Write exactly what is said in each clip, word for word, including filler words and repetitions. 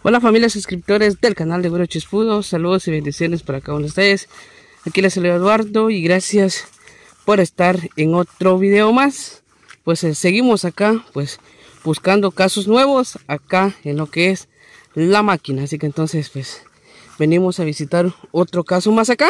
Hola familia suscriptores del canal de Güero Chispudo, saludos y bendiciones para cada uno de ustedes. Aquí les saluda Eduardo y gracias por estar en otro video más. Pues eh, seguimos acá pues buscando casos nuevos acá en lo que es la máquina. Así que entonces pues venimos a visitar otro caso más acá.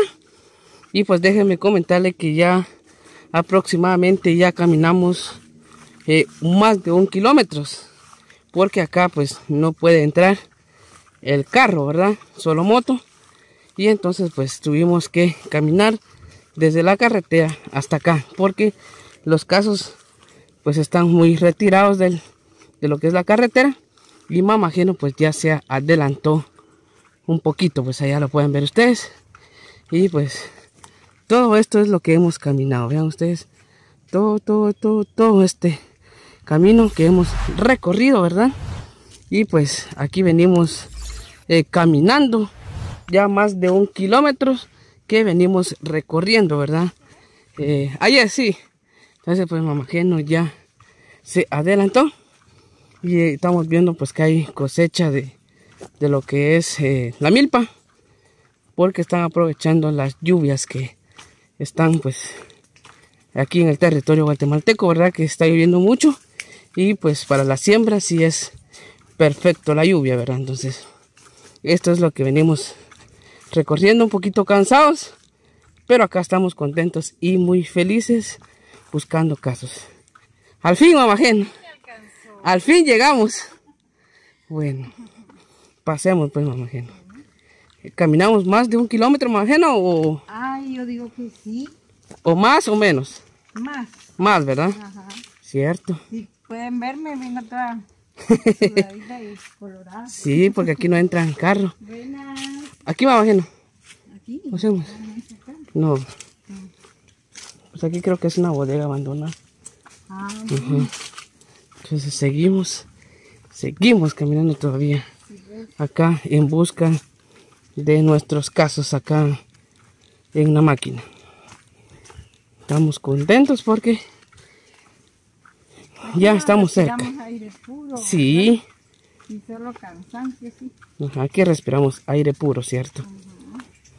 Y pues déjenme comentarle que ya aproximadamente ya caminamos eh, más de un kilómetro. Porque acá pues no puede entrar el carro, ¿verdad? Solo moto. Y entonces pues tuvimos que caminar desde la carretera hasta acá. Porque los casos pues están muy retirados del, de lo que es la carretera. Y Mamá Ajeno pues ya se adelantó un poquito. Pues allá lo pueden ver ustedes. Y pues todo esto es lo que hemos caminado. Vean ustedes. Todo, todo, todo, todo este camino que hemos recorrido, ¿verdad? Y pues aquí venimos eh, caminando ya más de un kilómetro que venimos recorriendo, ¿verdad? Eh, ayer sí. Entonces pues Mamá Ajeno ya se adelantó y eh, estamos viendo pues que hay cosecha de, de lo que es eh, la milpa, porque están aprovechando las lluvias que están pues aquí en el territorio guatemalteco, ¿verdad? Que está lloviendo mucho y pues para la siembra sí es perfecto la lluvia, ¿verdad? Entonces esto es lo que venimos recorriendo, un poquito cansados, pero acá estamos contentos y muy felices buscando casos. Al fin, Mamá Ajeno, al fin llegamos. Bueno, pasemos pues, Mamá Ajeno. ¿Caminamos más de un kilómetro, Mamá Ajeno? O... Ay, yo digo que sí. ¿O más o menos? Más. Más, ¿verdad? Ajá. Cierto. Si pueden verme, vengo toda sudadita y colorada. Sí, porque aquí no entran carros. Buenas. Aquí, Mamá Ajeno. Aquí. Pasemos. No. Pues aquí creo que es una bodega abandonada. Ah, uh-huh. Entonces seguimos, seguimos caminando todavía. Acá en busca de nuestros casos acá en la máquina. Estamos contentos porque ya estamos cerca. Aire puro, sí. Y solo cansancio, sí. Aquí respiramos aire puro, ¿cierto? Uh-huh.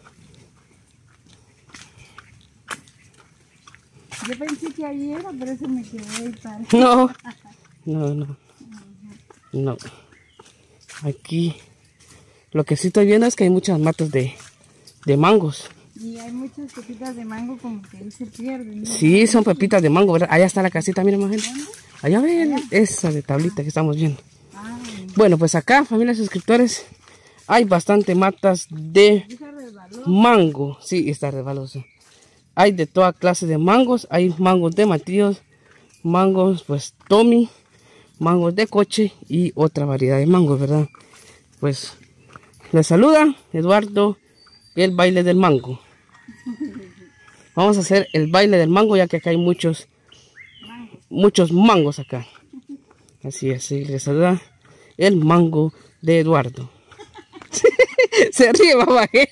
Yo pensé que ahí era, pero eso me quedó ahí para. No, no, no. Uh-huh. No. Aquí lo que sí estoy viendo es que hay muchas matas de, de mangos. Y hay muchas pepitas de mango como que ahí se pierden, ¿no? Sí, son pepitas de mango, ¿verdad? Allá está la casita, miren, más gente. Allá ven, ¿allá? Esa de tablita que estamos viendo. Ah, bueno, pues acá, familia de suscriptores, hay bastante matas de mango. Sí, está resbaloso. Hay de toda clase de mangos. Hay mangos de matíos, mangos, pues, Tommy, mangos de coche y otra variedad de mangos, ¿verdad? Pues, les saluda Eduardo, el baile del mango. Vamos a hacer el baile del mango, ya que acá hay muchos muchos mangos acá. Así es, sí, les saluda el mango de Eduardo. Se ríe, Mamá Ajeno.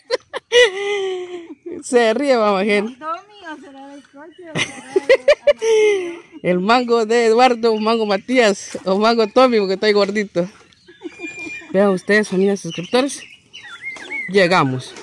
Se ríe, Mamá Ajeno. El mango de Eduardo, mango Matías o mango Tommy, porque estoy gordito. Vean ustedes, familia suscriptores, llegamos.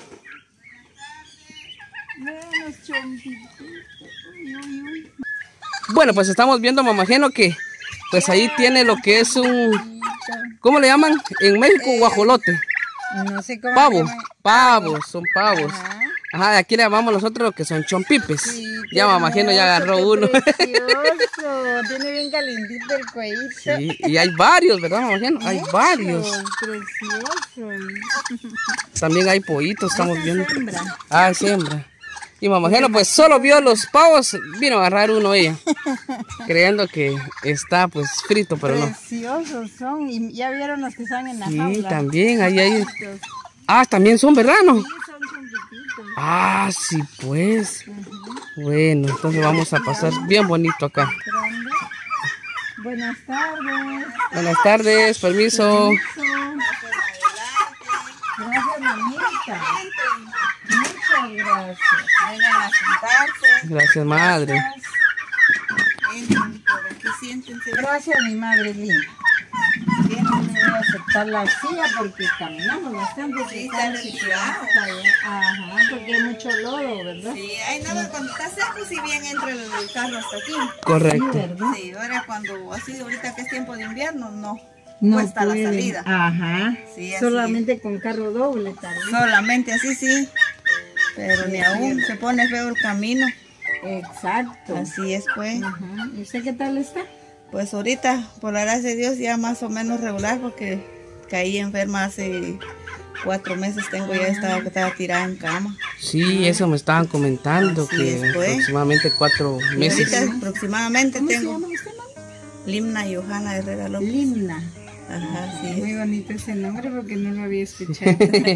Bueno, pues estamos viendo, Mamá Ajeno, que pues ahí tiene lo que es un, ¿cómo le llaman? En México, eh, guajolote. No sé cómo. Pavo, pavos, son pavos. Ajá. Ajá, aquí le llamamos nosotros lo que son chompipes. Sí, ya Mamá Ajeno ya agarró uno. Precioso, tiene bien calentito el cuellito. Sí, y hay varios, ¿verdad, Mamá Ajeno? Hay Muchos, varios. Preciosos. También hay pollitos, estamos Esa viendo. Hembra. Ah, es hembra. Y Mamá Ajeno pues solo vio los pavos, vino a agarrar uno ella, creyendo que está pues frito, pero no. Preciosos son, y ya vieron los que están en la sí, jaula. Sí, también, ahí hay. Ah, también son, ¿verdad, no? Sí, son chiquititos. Ah, sí, pues. Uh-huh. Bueno, entonces vamos a pasar bien bonito acá. Buenas tardes. Buenas tardes, permiso. Permiso. Gracias, mamita. Muchas gracias. Vengan a sentarse. Gracias, madre. Gracias. Entren por aquí, siéntense. Gracias, mi madre linda. Bien. no voy a aceptar la silla porque caminamos bastante. Sí, está está retirado. Ajá, porque hay mucho lodo, ¿verdad? Sí, hay nada, cuando está seco, si bien entra el carro hasta aquí. Correcto. ¿verdad? Sí, ahora cuando, así ahorita que es tiempo de invierno, no. No cuesta la puede. salida. Ajá. Sí, así solamente con carro doble, tal vez. Solamente así sí, pero Sí, ni es aún cierto. se pone feo el camino. Exacto. Así es pues. Ajá. ¿Y usted qué tal está? Pues ahorita, por la gracia de Dios, ya más o menos regular porque caí enferma hace cuatro meses, tengo ya estaba, estaba tirada en cama. Sí, eso me estaban comentando, Así que es, pues. aproximadamente cuatro Y meses. ahorita aproximadamente ¿Cómo se tengo llama usted, mamá? Limna Johanna Herrera López. Limna. Ajá, sí. Muy bonito ese nombre porque no lo había escuchado.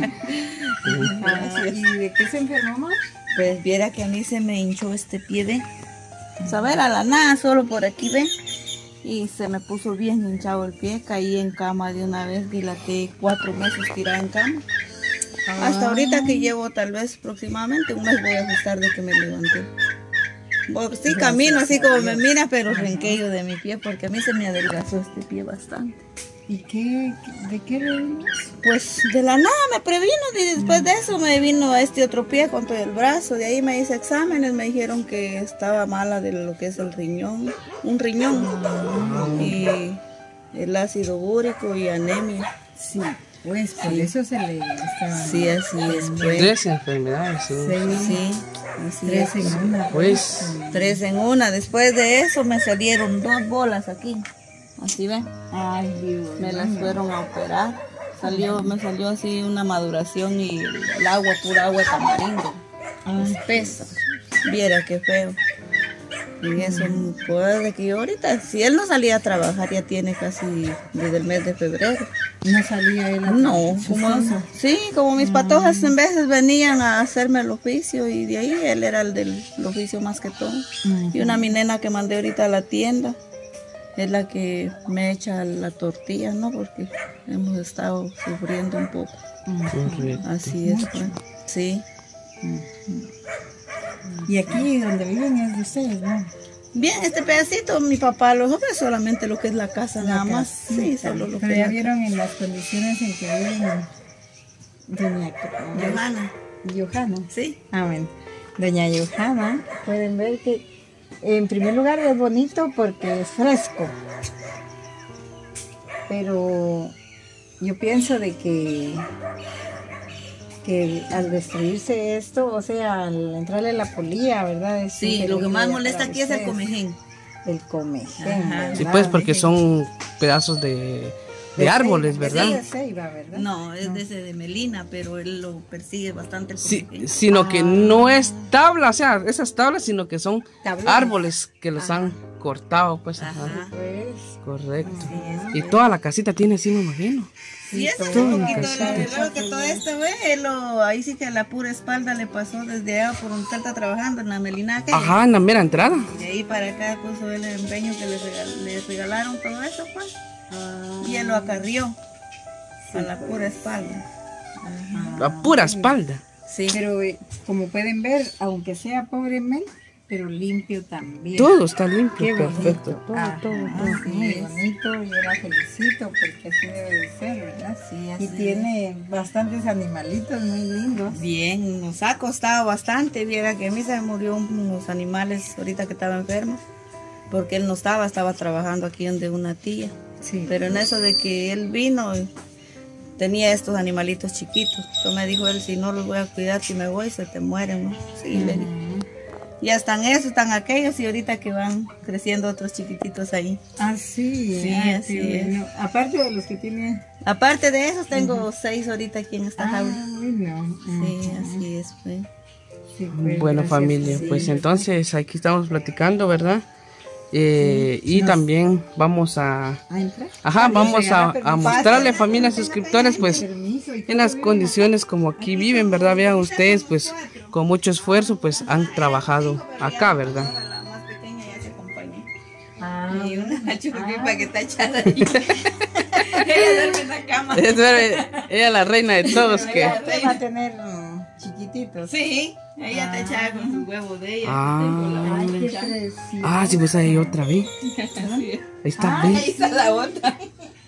Ah, ¿y de qué se enfermó, mamá? Pues viera que a mí se me hinchó este pie de saber a la nada, solo por aquí ven. Y se me puso bien hinchado el pie, caí en cama de una vez, dilaté cuatro meses tirada en cama. Hasta ahorita que llevo tal vez aproximadamente un mes voy a ajustar de que me levanté. Bueno, sí camino así como me mira, pero renqueyo de mi pie porque a mí se me adelgazó este pie bastante. ¿Y qué, de qué le vino? Pues de la nada me previno y después de eso me vino este otro pie con todo el brazo. De ahí me hice exámenes, me dijeron que estaba mala de lo que es el riñón, un riñón y el ácido úrico y anemia. Sí, pues por eso se le estaba... Sí, así es. Pues. Tres enfermedades, sí. Sí, así Tres es. en una. Pues, Tres en una. Después de eso me salieron dos bolas aquí. Así ven. Ay, Dios. Me las fueron a operar. Salió, me salió así una maduración y el agua, pura agua de tamarindo. Espesa. Viera qué feo. Y eso, pues, de que yo ahorita, si él no salía a trabajar, ya tiene casi desde el mes de febrero. No salía él a No, su como, esposa. sí, como mis patojas en veces venían a hacerme el oficio y de ahí él era el del el oficio más que todo. Y una mi nena que mandé ahorita a la tienda es la que me echa la tortilla, ¿no? Porque hemos estado sufriendo un poco. correcto. Así es, pues. Sí. Y aquí donde viven es de ustedes, ¿no? Bien, este pedacito, mi papá lo ofrece solamente lo que es la casa, nada más. Sí, solo lo que Pero es ya la vieron en las condiciones en que viven doña Johanna. Johanna. Sí. Ah, bueno. Doña Johanna, pueden ver que en primer lugar es bonito porque es fresco. Pero yo pienso de que que al destruirse esto, o sea, al entrarle la polilla, ¿verdad? Es Sí, lo que terrible más ya molesta para aquí es el ustedes. comején. El comején, Ajá. ¿verdad? Sí, pues porque son pedazos de, de árboles, ceiba, ¿verdad? de ceiba, ¿verdad? No, es de ese de Melina, pero él lo persigue bastante el Sí, comején. sino que no es tabla, o sea, esas tablas, sino que son Tablones. árboles que los han cortado, pues. Ajá. Ajá. Pues, Correcto. Sí, Y toda la casita tiene así, me imagino. Sí, eso es todo un lo poquito que de sí. lo que todo esto, güey, él lo- ahí sí que a la pura espalda le pasó desde allá por donde usted está trabajando, en la Melina aquella. Ajá, en la mera entrada. Y de ahí para acá puso el empeño que le, regal- le regalaron todo eso, pues. Y él lo acarrió a la pura espalda. La pura espalda. Sí. pero eh, como pueden ver, aunque sea pobre men, pero limpio también. Todo está limpio, Qué bonito. perfecto. Todo, Ajá, todo, todo. sí, muy bonito, yo la felicito porque así debe de ser, ¿verdad? Sí, así Y tiene bastantes animalitos muy lindos. Bien, nos ha costado bastante. Viera que a mí se me murió unos animales ahorita que estaba enfermo, porque él no estaba, estaba trabajando aquí donde una tía. Sí. Pero en eso de que él vino, tenía estos animalitos chiquitos. Entonces me dijo él, si no los voy a cuidar, si me voy, se te mueren, ¿no? Sí, le dije. Ya están esos, están aquellos y ahorita que van creciendo otros chiquititos ahí. Ah, sí. Sí, ah, así qué es. bueno. Aparte de los que tiene... Aparte de esos, tengo seis ahorita aquí en esta Ah, jaula. bueno. Sí, así es, pues. Sí, pues, Bueno, gracias. familia, sí. pues entonces aquí estamos platicando, ¿verdad? Eh, y también vamos a, ¿A entrar? ajá, vamos a, regalar a permiso. mostrarle, familia suscriptores, pues Permiso y en las condiciones como aquí viven, ¿verdad? Vean ustedes, pues con mucho esfuerzo, pues han trabajado acá, ¿verdad? La más pequeña ya se acompañó. Ah, Y una churupipa que está echada ahí. Ella duerme en la cama. Es ver- ella la reina de todos que... usted va a tener mm, chiquititos. Sí, ella está echada con sus huevos de ella. Ah. Tengo la Ay, otra qué echada. precioso. Ah, sí, pues ahí otra vez. Así es. Ahí está, Ahí ¿ves? está la otra.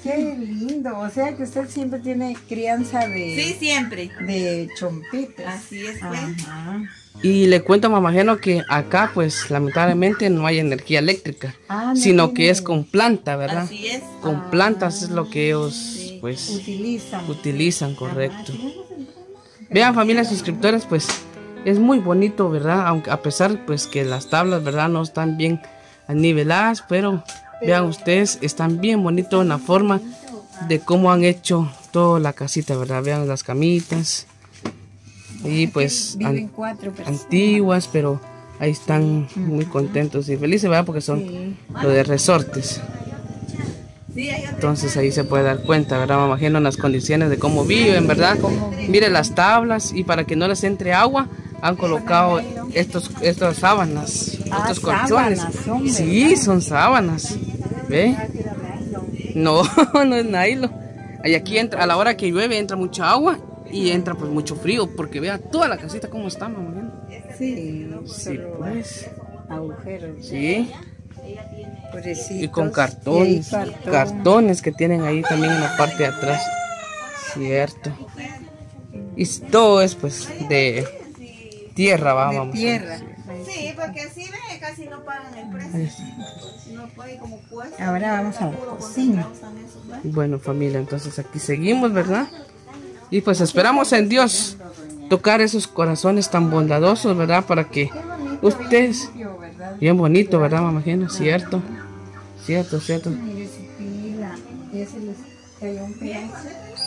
Qué lindo. O sea que usted siempre tiene crianza de... Sí, siempre. De chompitos. Así es, pues. Ajá. Y le cuento, mamá Geno, que acá pues lamentablemente no hay energía eléctrica, Ah, no sino tiene. que es con planta, ¿verdad? Así es. Con plantas es lo que ellos Sí. pues Utilizan. utilizan, correcto. Vean, familia suscriptores, pues es muy bonito, ¿verdad? Aunque a pesar pues que las tablas, ¿verdad? No están bien niveladas, pero vean ustedes, están bien bonitos en la forma de cómo han hecho toda la casita, ¿verdad? Vean las camitas y pues Viven an- cuatro personas. antiguas, pero ahí están muy contentos y felices, ¿verdad? Porque son Sí. lo de resortes. Sí, hay otra. Entonces ahí se puede dar cuenta, ¿verdad? Me imagino las condiciones de cómo viven, ¿verdad? Mire las tablas y para que no les entre agua han colocado estos, estas sábanas, Ah, estos colchones. sábanas son, Sí, ¿verdad? son sábanas. ¿Ve? No, no es nylon. Y aquí entra, a la hora que llueve entra mucha agua y entra pues mucho frío, porque vea toda la casita cómo está, mamá. Sí, Sí, solo pues. agujeros. Sí. Pobrecitos. Y con Y cartones, ahí cartón. cartones que tienen ahí también en la parte de atrás. Cierto. Y todo es pues de tierra, De vamos. tierra. Sí, porque así ve, casi no pagan el precio. No puede como cuesta. Ahora vamos a la cocina. Bueno, familia, entonces aquí seguimos, ¿verdad? Y pues esperamos en Dios tocar esos corazones tan bondadosos, ¿verdad? Para que ustedes, bien bonito, ¿verdad, mamá Geno? Cierto, cierto, cierto. Mire su pila. Ya se les cayó un pedazo.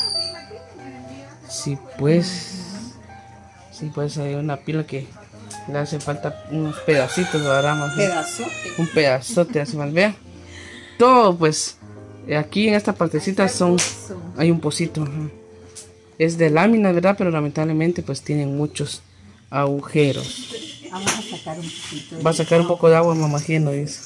Sí, pues, sí, pues hay una pila que le hace falta unos pedacitos, ¿verdad, mamá Geno? Pedazote. Un pedazote, así más, vea. Todo, pues, aquí en esta partecita son, hay un pocito, ajá. Es de láminas, ¿verdad? Pero lamentablemente, pues, tienen muchos agujeros. Vamos a sacar un poquito. Va a sacar un poco de agua, mamá Geno, dice.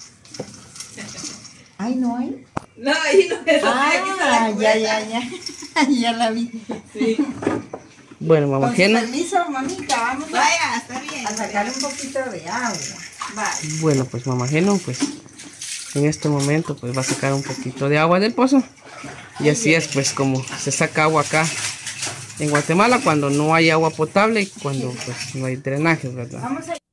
Ay, no hay. No, ahí no es. Ah, ya, ya, ya. Ya la vi. Bueno, mamá Con su Geno. permiso, mamita, vamos a, Vaya, está bien. a sacar un poquito de agua. Vale. Bueno, pues mamá Geno, pues, en este momento, pues, va a sacar un poquito de agua del pozo. Y así es, pues, como se saca agua acá en Guatemala cuando no hay agua potable y cuando, pues, no hay drenaje, ¿verdad? Vamos a